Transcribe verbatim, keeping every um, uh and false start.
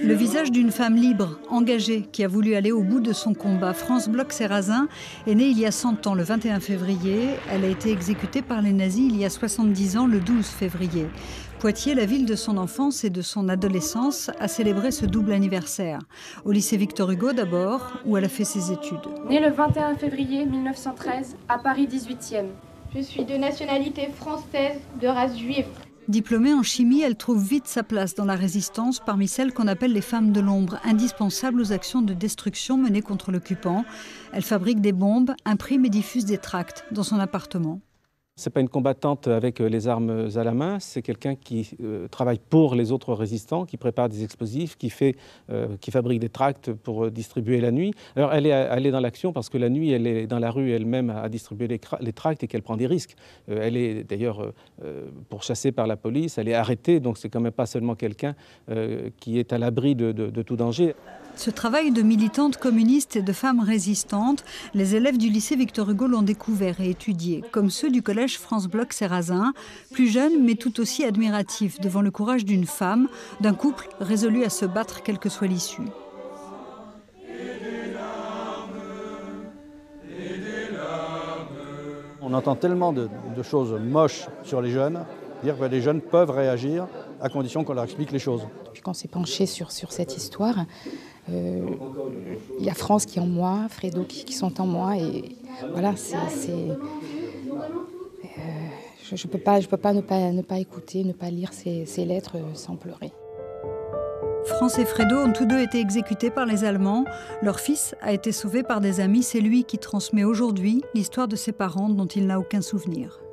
Le visage d'une femme libre, engagée, qui a voulu aller au bout de son combat. France Bloch-Serrazin est née il y a cent ans, le vingt et un février. Elle a été exécutée par les nazis il y a soixante-dix ans, le douze février. Poitiers, la ville de son enfance et de son adolescence, a célébré ce double anniversaire. Au lycée Victor Hugo d'abord, où elle a fait ses études. Née le vingt et un février mille neuf cent treize, à Paris dix-huitième. Je suis de nationalité française, de race juive. Diplômée en chimie, elle trouve vite sa place dans la résistance parmi celles qu'on appelle les femmes de l'ombre, indispensables aux actions de destruction menées contre l'occupant. Elle fabrique des bombes, imprime et diffuse des tracts dans son appartement. Ce n'est pas une combattante avec les armes à la main, c'est quelqu'un qui euh, travaille pour les autres résistants, qui prépare des explosifs, qui, fait, euh, qui fabrique des tracts pour distribuer la nuit. Alors elle est, elle est dans l'action parce que la nuit, elle est dans la rue elle-même à distribuer les, les tracts et qu'elle prend des risques. Euh, elle est d'ailleurs euh, pourchassée par la police, elle est arrêtée, donc c'est quand même pas seulement quelqu'un euh, qui est à l'abri de, de, de tout danger. Ce travail de militante communiste et de femme résistante, les élèves du lycée Victor Hugo l'ont découvert et étudié, comme ceux du collège France Bloch-Serrazin, plus jeunes mais tout aussi admiratifs devant le courage d'une femme, d'un couple résolu à se battre quelle que soit l'issue. On entend tellement de, de choses moches sur les jeunes, dire que les jeunes peuvent réagir à condition qu'on leur explique les choses. Puis quand on s'est penché sur, sur cette histoire, euh, il y a France qui est en moi, Fredo qui, qui sont en moi, et voilà, c'est, c'est, euh, je ne peux pas, je peux pas, ne, pas ne pas écouter, ne pas lire ces, ces lettres sans pleurer. France et Fredo ont tous deux été exécutés par les Allemands. Leur fils a été sauvé par des amis. C'est lui qui transmet aujourd'hui l'histoire de ses parents dont il n'a aucun souvenir.